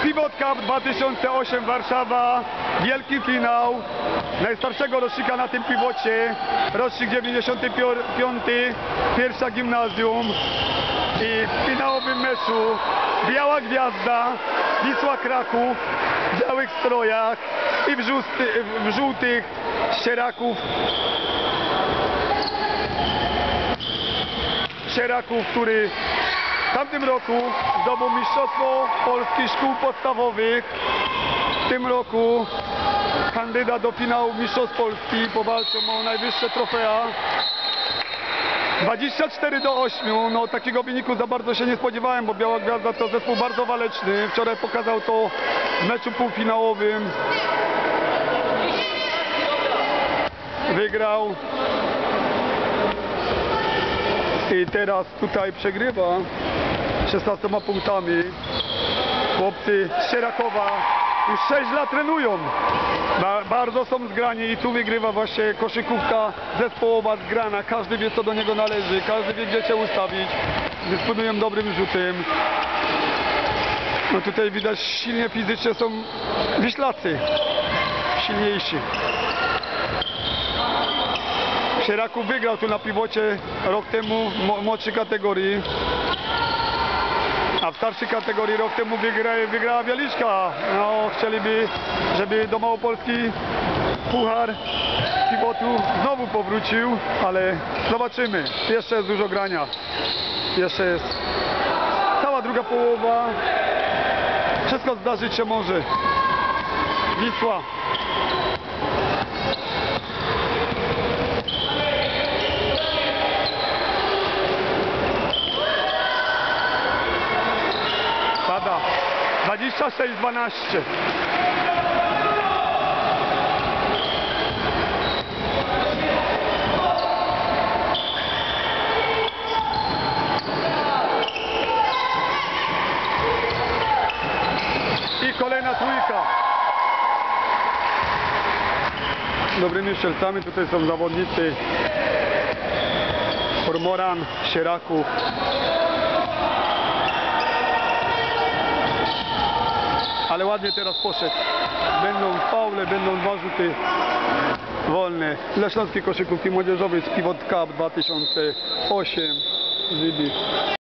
Pivot Cup 2008 Warszawa, wielki finał najstarszego rocznika na tym piwocie, rocznik 95, pierwsza gimnazjum, i w finałowym meczu Biała Gwiazda, Wisła Kraków w białych strojach i w żółtych Sieraków, który w tamtym roku zdobył Mistrzostwo Polski Szkół Podstawowych. W tym roku kandydat do finału Mistrzostw Polski, powalczą o najwyższe trofea. 24-8, no takiego wyniku za bardzo się nie spodziewałem, bo Biała Gwiazda to zespół bardzo waleczny. Wczoraj pokazał to w meczu półfinałowym. Wygrał i teraz tutaj przegrywa 16 punktami. Chłopcy z Sierakowa już 6 lat trenują, bardzo są zgrani i tu wygrywa właśnie koszykówka zespołowa zgrana. Każdy wie, co do niego należy, każdy wie, gdzie się ustawić, dysponują dobrym rzutem. No tutaj widać, silnie fizycznie są Wiślacy, silniejsi. Sieraków wygrał tu na piwocie rok temu w młodszej kategorii, a w starszej kategorii rok temu wygrała Wieliczka. No, chcieliby, żeby do Małopolski puchar pivotu znowu powrócił, ale zobaczymy. Jeszcze jest dużo grania. Jeszcze jest cała druga połowa. Wszystko zdarzyć się może. Wisła. Pada 26-12. I kolejna trójka. Dobrymi strzelcami tutaj są zawodnicy Kormoran, Sieraków. Ale ładnie teraz poszedł. Będą faule, będą 2 rzuty wolne. Dla Śląskiej Koszykówki Młodzieżowej z Pivot Cup 2008 z Libii.